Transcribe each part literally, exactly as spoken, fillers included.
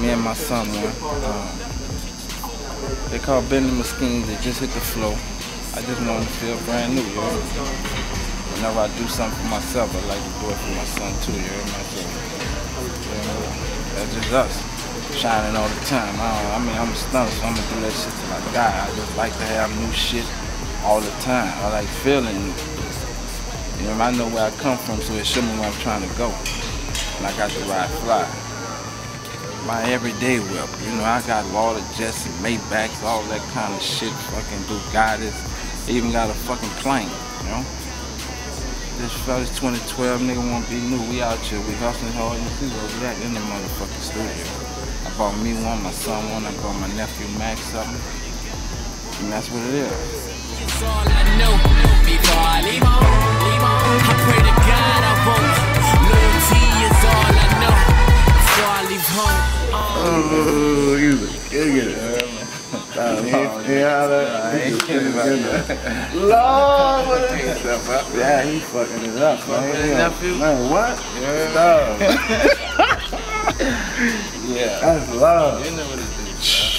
me and my son one. Um, they call Bending My Schemes. They just hit the flow. I just want to feel brand new, you know? Whenever I do something for myself, I like to do it for my son too, you know? So, you know, that's just us, shining all the time. I, don't, I mean, I'm a stunner, so I'm gonna do that shit till I die. I just like to have new shit all the time. I like feeling new. You know, I know where I come from, so it shows me where I'm trying to go. And I got to ride fly. My everyday whip, you know, I got all the jets and Maybachs, all that kind of shit, fucking Bugattis. Even got a fucking plane, you know? This fella's twenty twelve, nigga wanna be new. We out here, we hustling hard. You see where we at in the motherfucking studio. I bought me one, my son one, I bought my nephew Max something. And that's what it is. It's all I know before I leave home. I pray to God I won't. Loyalty is all I know before I leave home. Oh, you look good. Uh, yeah, I ain't kidding about that. Lord, what is himself up? Yeah, he fucking it up, man. His nephew? Man, what? Yeah. Dog. Yeah. That's love. You know what it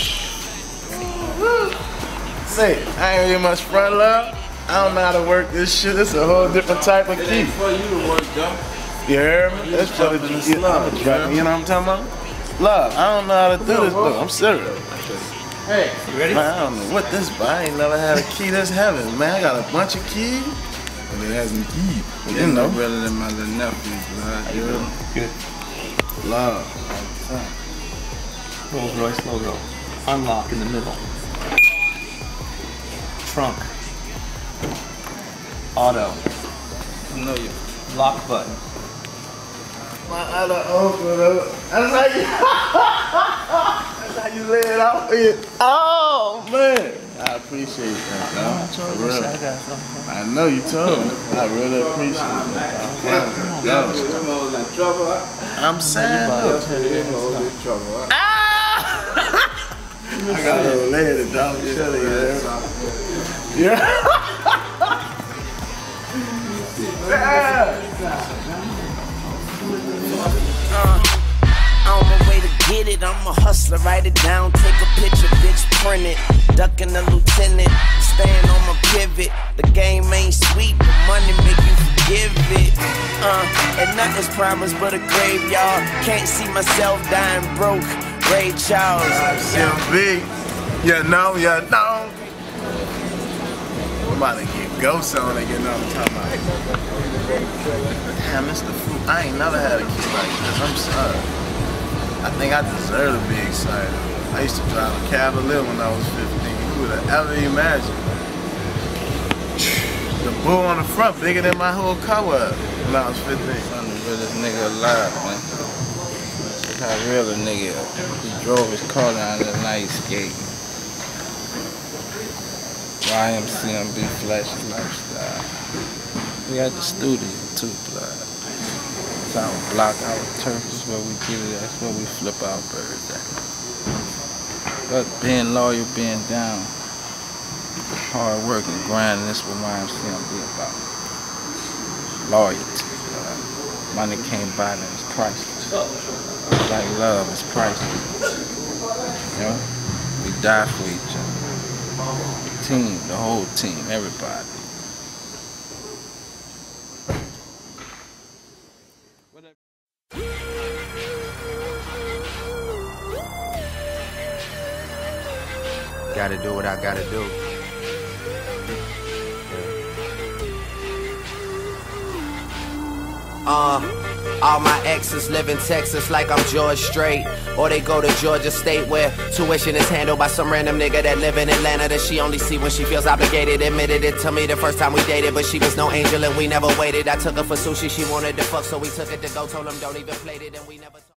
is, Say, I ain't really much front love. I don't know how to work this shit. It's a whole different type of It key. ain't for you to work, though. You hear me? You That's for the jumping the you know, slum, you know what I'm talking about? Love, I don't know how to do this, though. I'm serious. Hey, you ready? Man, I don't know what this, but I ain't never had a key that's heavy. Man, I got a bunch of keys, and it has me key. But you know, better than my little nephew, blood. You know? Good. love. Rolls Royce logo. Unlock in the middle. Trunk. Auto. I know you. Lock button. My other uncle, that's how you, that's how you lay it out for you. Oh, man. I appreciate that, man. For real. I got something. I know you told me. I really appreciate that. I'm sad, though. I got a little lady, dog. Chilly, yeah. Yeah. Uh, on my way to get it, I'm a hustler, write it down, take a picture, bitch, print it, ducking the lieutenant, staying on my pivot, the game ain't sweet, but money make you forgive it, uh, and nothing's promised but a graveyard, can't see myself dying broke, Ray Charles. Yeah, big. Yeah, no, yeah, no. I'm about to get ghosts on it, you know what I'm talking about. Damn, Mister Fruit, I ain't never had a kid like this. I'm sorry. I think I deserve to be excited. I used to drive a Cavalier when I was fifteen. Who would have ever imagined? The bull on the front bigger than my whole car was when I was fifteen. Son, the realest nigga alive, man. That's how real a nigga is. He drove his car down the night skating. Y M C M B Flashy Lifestyle. We at the studio too, blood. It's our block, our turf is where we get it, that's where we flip our birds at. But being loyal, being down, hard work and grinding, that's what Y M C M be about. Loyalty. Uh, money can't buy that, it's priceless. Like love, it's priceless. You know? We die for each other. Team, the whole team, everybody. Gotta do what I gotta do. Uh, all my exes live in Texas like I'm George Strait. Or they go to Georgia State where tuition is handled by some random nigga that live in Atlanta that she only see when she feels obligated. Admitted it to me the first time we dated, but she was no angel and we never waited. I took her for sushi, she wanted to fuck, so we took it to go. Told him don't even play it and we never